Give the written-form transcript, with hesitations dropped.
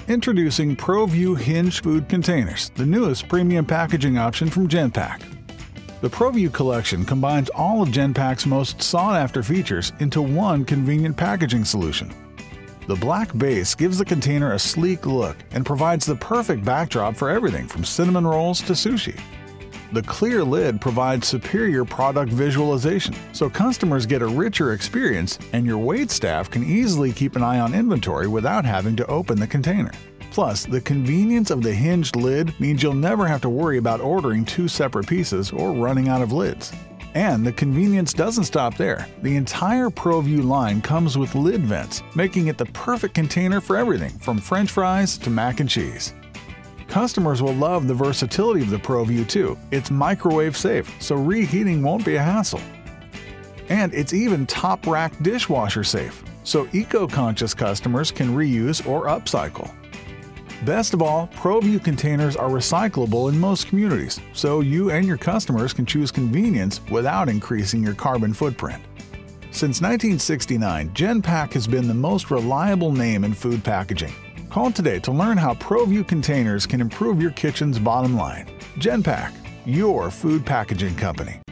Introducing ProView Hinged Food Containers, the newest premium packaging option from Genpak. The ProView collection combines all of Genpak's most sought-after features into one convenient packaging solution. The black base gives the container a sleek look and provides the perfect backdrop for everything from cinnamon rolls to sushi. The clear lid provides superior product visualization, so customers get a richer experience and your waitstaff can easily keep an eye on inventory without having to open the container. Plus, the convenience of the hinged lid means you'll never have to worry about ordering two separate pieces or running out of lids. And the convenience doesn't stop there. The entire ProView line comes with lid vents, making it the perfect container for everything from French fries to mac and cheese. Customers will love the versatility of the ProView too. It's microwave safe, so reheating won't be a hassle. And it's even top rack dishwasher safe, so eco-conscious customers can reuse or upcycle. Best of all, ProView containers are recyclable in most communities, so you and your customers can choose convenience without increasing your carbon footprint. Since 1969, Genpak has been the most reliable name in food packaging. Call today to learn how ProView containers can improve your kitchen's bottom line. Genpak, your food packaging company.